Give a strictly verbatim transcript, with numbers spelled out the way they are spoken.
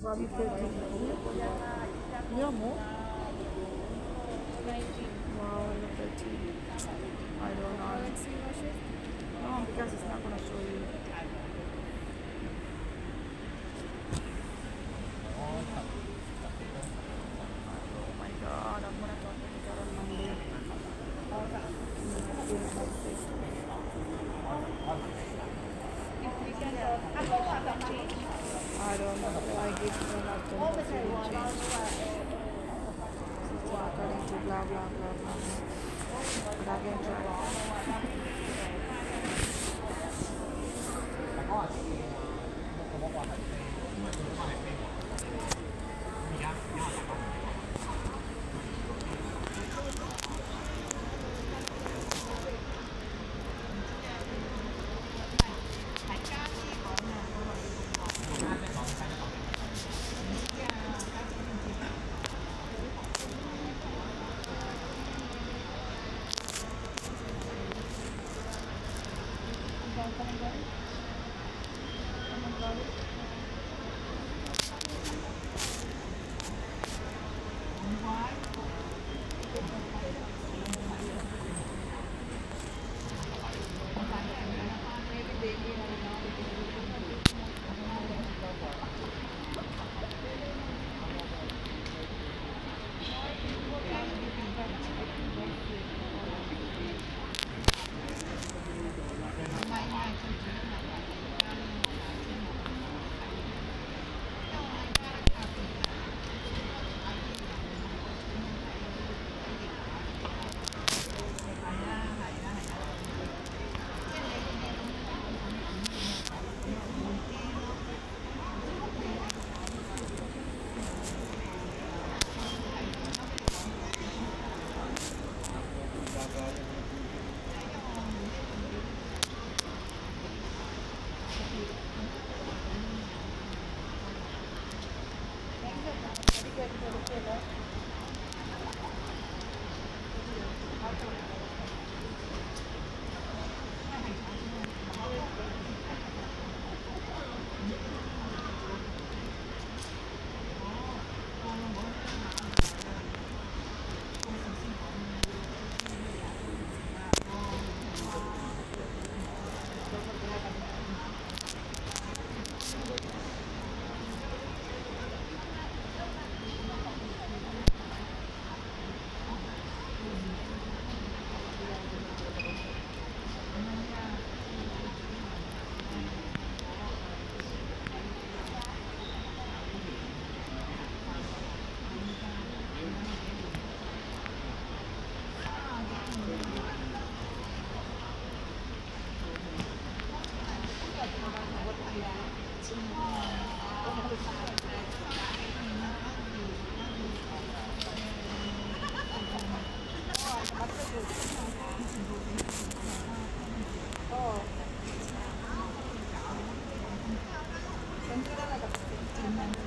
Probably thirteen. Yeah, more. nineteen. Wow, I love thirteen. I don't know. Let's see your shift. No, because it's not gonna show you. Oh my god, I'm gonna talk to her on Monday. If we can uh, how about change? I don't know. I give her an option to change. She's according to blah blah blah blah. But again, try. Consider like a fifteen months.